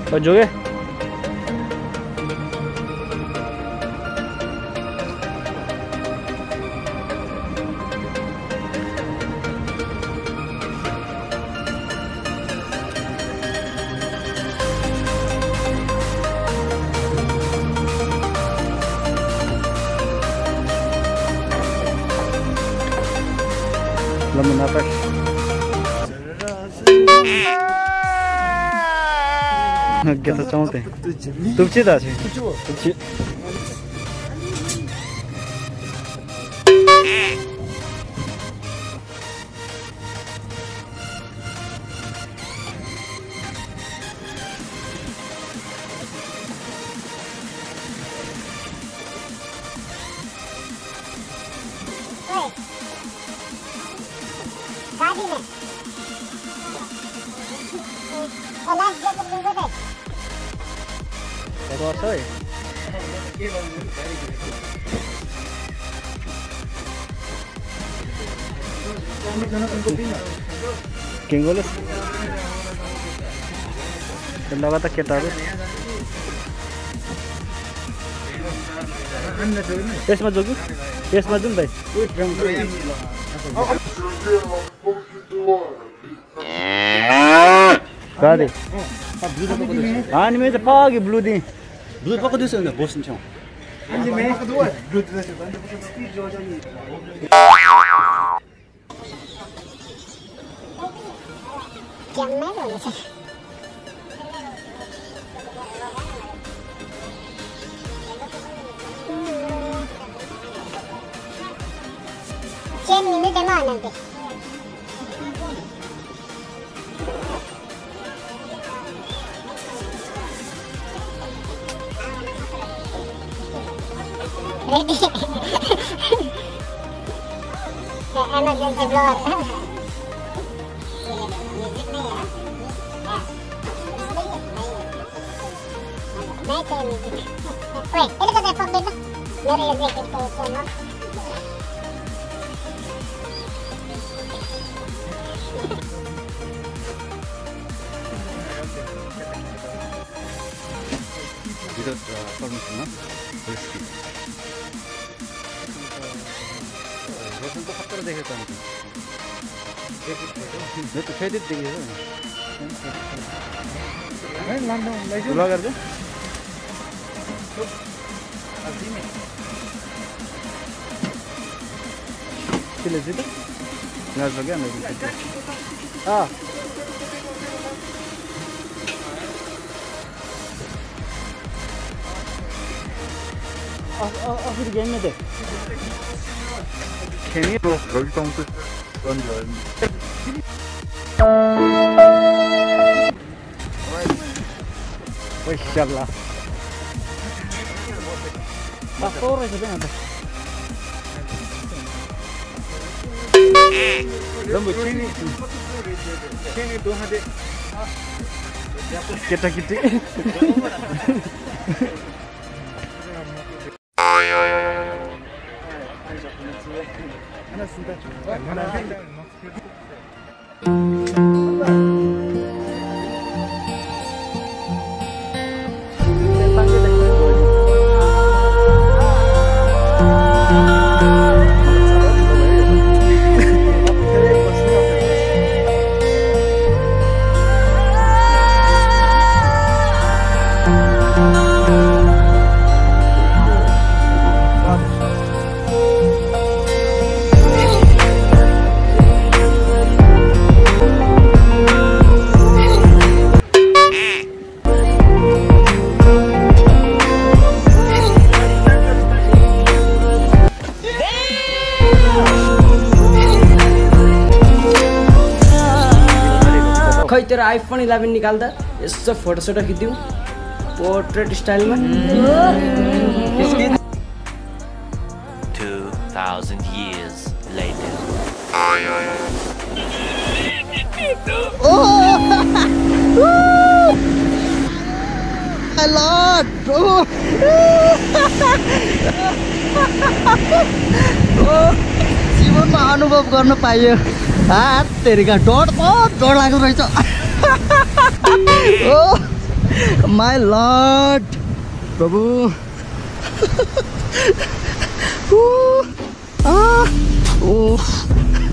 जोगे Lemon apa? Kita चाहते हैं तुपची दा छे Tupchi ¿Quién goles? ¿Quién la bata quieta? ¿Es más jogi? ¿Es más jun bhai? Kade? Ani me to pagi blue din. Blue pako diso na boss nchau. Ani me pako duwa. Blue diso bande pako speed jo jo ni. Jammer hoye se. Chen minute ma anante. Ready? Emergency blower. मैं तो नहीं ओए ये लोग तो phone देना मेरे ये जैकेट को खोलना इधर परमिशन ना रिस्की रोशन तो खतर देखे था मैं तो फेडिट देखे था मैं लांडो बुला कर दे Chile zito? Nggak bagian lagi. Ah. फिर गेम में दे. खेलनी तो गलत हूँ तो बन जाए. वही चला. Pastor itu kan ada. Lambu sini tuh ada. Kita gitu. खै तेरो आइफोन 11 निकाल्दा यसो फोटो सोटो खिच्दिउ पोर्ट्रेट स्टाइलमा 2000 years later My lord जीवनमा अनुभव गर्न पाइयो हात तेरिका डर लाग्दो रहेछ My Lord, प्रभु ओह